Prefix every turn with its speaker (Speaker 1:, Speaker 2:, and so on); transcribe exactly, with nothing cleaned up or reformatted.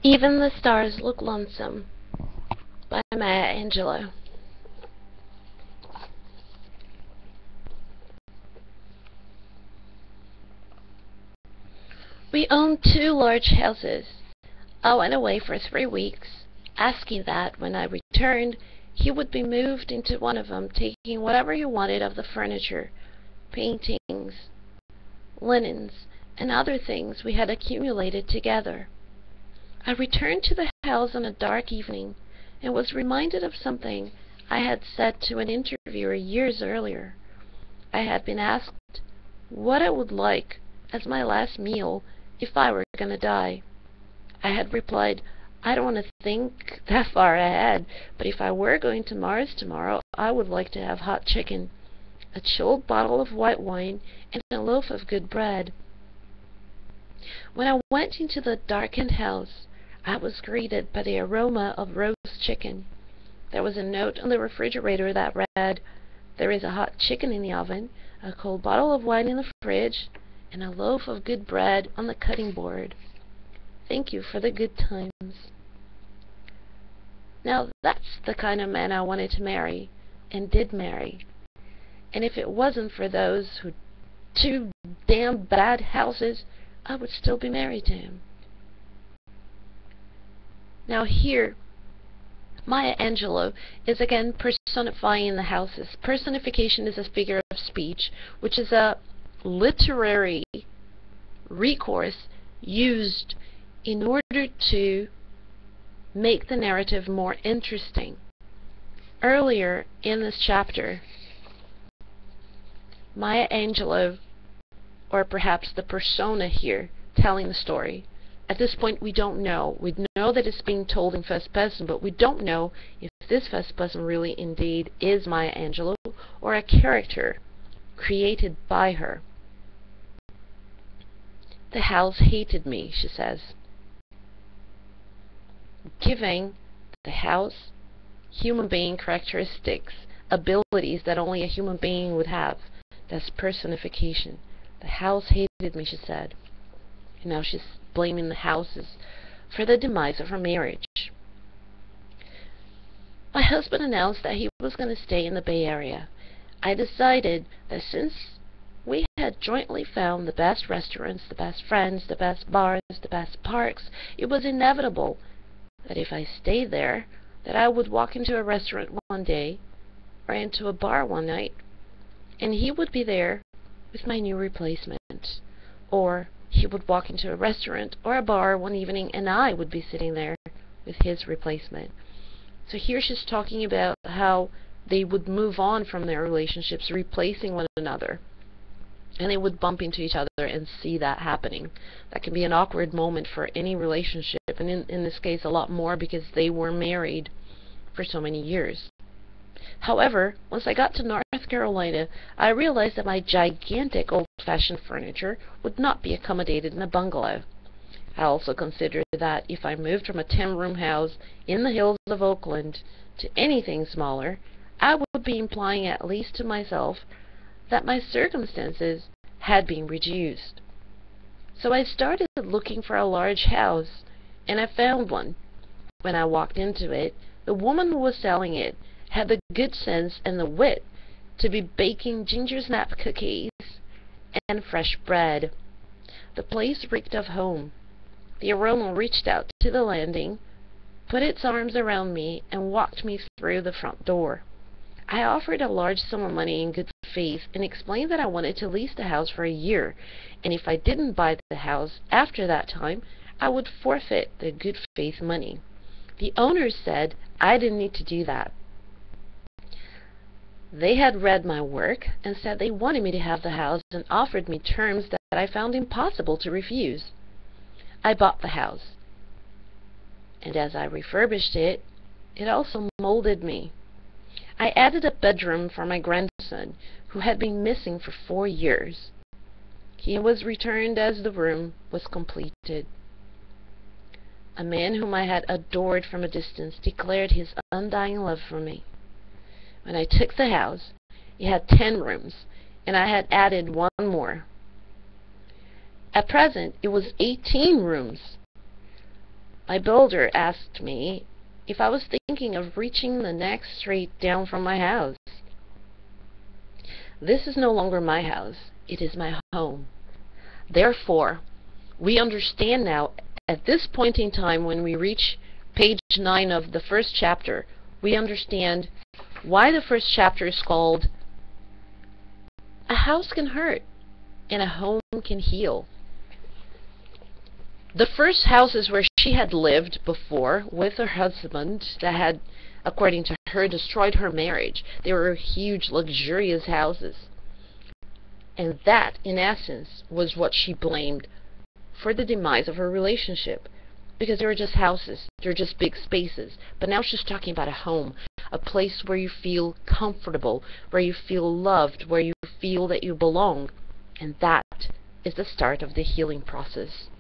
Speaker 1: Even the Stars Look Lonesome by Maya Angelou. We owned two large houses. I went away for three weeks, asking that when I returned, he would be moved into one of them, taking whatever he wanted of the furniture, paintings, linens, and other things we had accumulated together. I returned to the house on a dark evening and was reminded of something I had said to an interviewer years earlier. I had been asked what I would like as my last meal if I were going to die. I had replied, I don't want to think that far ahead, but if I were going to Mars tomorrow, I would like to have hot chicken, a chilled bottle of white wine, and a loaf of good bread. When I went into the darkened house, I was greeted by the aroma of roast chicken. There was a note on the refrigerator that read, there is a hot chicken in the oven, a cold bottle of wine in the fridge, and a loaf of good bread on the cutting board. Thank you for the good times. Now that's the kind of man I wanted to marry, and did marry. And if it wasn't for those who two damn bad houses, I would still be married to him. Now here, Maya Angelou is again personifying the houses. Personification is a figure of speech, which is a literary recourse used in order to make the narrative more interesting. Earlier in this chapter, Maya Angelou, or perhaps the persona here telling the story, at this point we don't know. We know that it's being told in first person, but we don't know if this first person really indeed is Maya Angelou or a character created by her. The house hated me, she says, giving the house human being characteristics, abilities that only a human being would have. That's personification. The house hated me, she said. And now she's blaming the houses for the demise of her marriage. My husband announced that he was going to stay in the Bay Area. I decided that since we had jointly found the best restaurants, the best friends, the best bars, the best parks, it was inevitable that if I stayed there, that I would walk into a restaurant one day or into a bar one night, and he would be there with my new replacement. Or he would walk into a restaurant or a bar one evening and I would be sitting there with his replacement. So here she's talking about how they would move on from their relationships, replacing one another. And they would bump into each other and see that happening. That can be an awkward moment for any relationship, and in, in this case a lot more because they were married for so many years. However, once I got to North Carolina, I realized that my gigantic old-fashioned furniture would not be accommodated in a bungalow. I also considered that if I moved from a ten-room house in the hills of Oakland to anything smaller, I would be implying, at least to myself, that my circumstances had been reduced. So I started looking for a large house, and I found one. When I walked into it, the woman who was selling it had the good sense and the wit to be baking ginger snap cookies and fresh bread. The place reeked of home. The aroma reached out to the landing, put its arms around me, and walked me through the front door. I offered a large sum of money in good faith and explained that I wanted to lease the house for a year, and if I didn't buy the house after that time, I would forfeit the good faith money. The owners said I didn't need to do that. They had read my work and said they wanted me to have the house and offered me terms that I found impossible to refuse. I bought the house, and as I refurbished it, it also molded me. I added a bedroom for my grandson, who had been missing for four years. He was returned as the room was completed. A man whom I had adored from a distance declared his undying love for me. When I took the house, it had ten rooms, and I had added one more. At present, it was eighteen rooms. my builder asked me if I was thinking of reaching the next street down from my house. This is no longer my house. It is my home. Therefore, we understand now, at this point in time when we reach page nine of the first chapter, we understand why the first chapter is called A House Can Hurt and a Home Can Heal. The first houses where she had lived before with her husband that had, according to her, destroyed her marriage. They were huge, luxurious houses. And that, in essence, was what she blamed for the demise of her relationship. Because they were just houses. They're just big spaces. But now she's talking about a home. A place where you feel comfortable, where you feel loved, where you feel that you belong. And that is the start of the healing process.